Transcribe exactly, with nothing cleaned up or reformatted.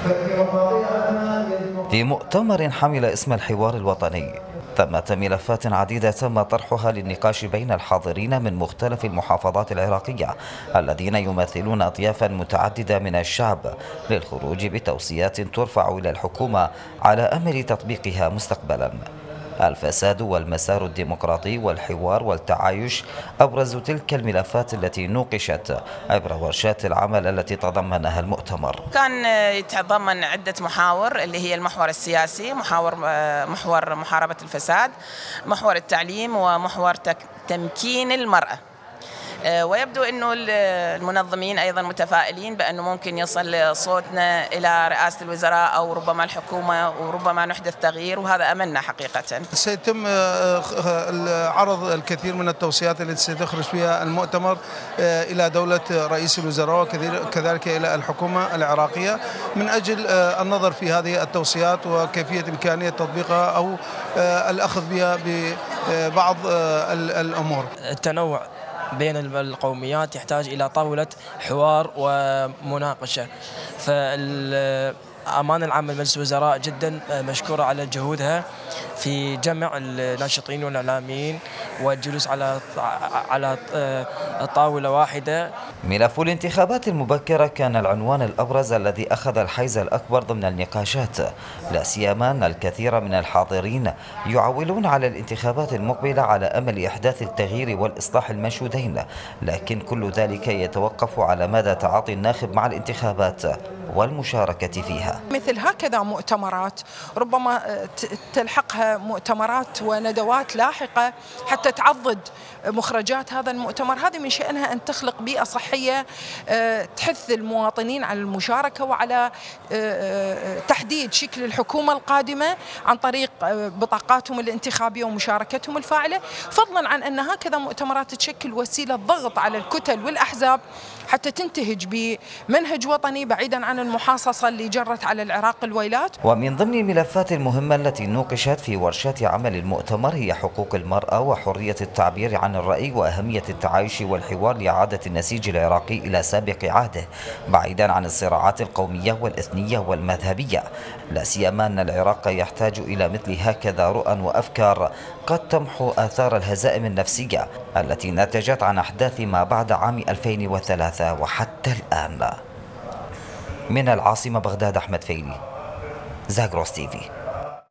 في مؤتمر حمل اسم الحوار الوطني ثمة ملفات عديدة تم طرحها للنقاش بين الحاضرين من مختلف المحافظات العراقية الذين يمثلون أطيافا متعددة من الشعب للخروج بتوصيات ترفع إلى الحكومة على أمل تطبيقها مستقبلا. الفساد والمسار الديمقراطي والحوار والتعايش أبرز تلك الملفات التي نوقشت عبر ورشات العمل التي تضمنها المؤتمر. كان يتضمن عدة محاور اللي هي المحور السياسي، محاور محور محاربة الفساد، محور التعليم، ومحور تمكين المرأة. ويبدو أنه المنظمين أيضا متفائلين بأنه ممكن يصل صوتنا إلى رئاسة الوزراء أو ربما الحكومة وربما نحدث تغيير، وهذا أملنا حقيقة. سيتم عرض الكثير من التوصيات التي ستخرج فيها المؤتمر إلى دولة رئيس الوزراء وكذلك إلى الحكومة العراقية من أجل النظر في هذه التوصيات وكيفية إمكانية تطبيقها أو الأخذ بها ببعض الأمور. التنوع بين القوميات يحتاج إلى طاولة حوار ومناقشة. فالأمانة العامة لمجلس الوزراء جدا مشكورة على جهودها في جمع الناشطين والإعلاميين والجلوس على على طاولة واحدة. ملف الانتخابات المبكرة كان العنوان الأبرز الذي أخذ الحيز الأكبر ضمن النقاشات، لا سيما أن الكثير من الحاضرين يعولون على الانتخابات المقبلة على أمل إحداث التغيير والإصلاح المنشودين، لكن كل ذلك يتوقف على مدى تعاطي الناخب مع الانتخابات والمشاركة فيها. مثل هكذا مؤتمرات ربما تلحقها مؤتمرات وندوات لاحقة حتى تعضد مخرجات هذا المؤتمر. هذه من شأنها أن تخلق بيئة صحية تحث المواطنين على المشاركة وعلى تحديد شكل الحكومة القادمة عن طريق بطاقاتهم الانتخابية ومشاركتهم الفاعلة، فضلا عن أن هكذا مؤتمرات تشكل وسيلة ضغط على الكتل والأحزاب حتى تنتهج بمنهج وطني بعيدا عن المحاصصة اللي جرت على العراق الويلات. ومن ضمن الملفات المهمة التي نوقشت في ورشات عمل المؤتمر هي حقوق المرأة وحرية التعبير عن الرأي وأهمية التعايش والحوار لإعادة النسيج العراقي إلى سابق عهده بعيدا عن الصراعات القومية والإثنية والمذهبية، لا سيما أن العراق يحتاج إلى مثل هكذا رؤى وأفكار قد تمحو آثار الهزائم النفسية التي نتجت عن أحداث ما بعد عام ألفين وثلاثة وحتى الآن. من العاصمة بغداد، أحمد فيلي، زاغروس تي في.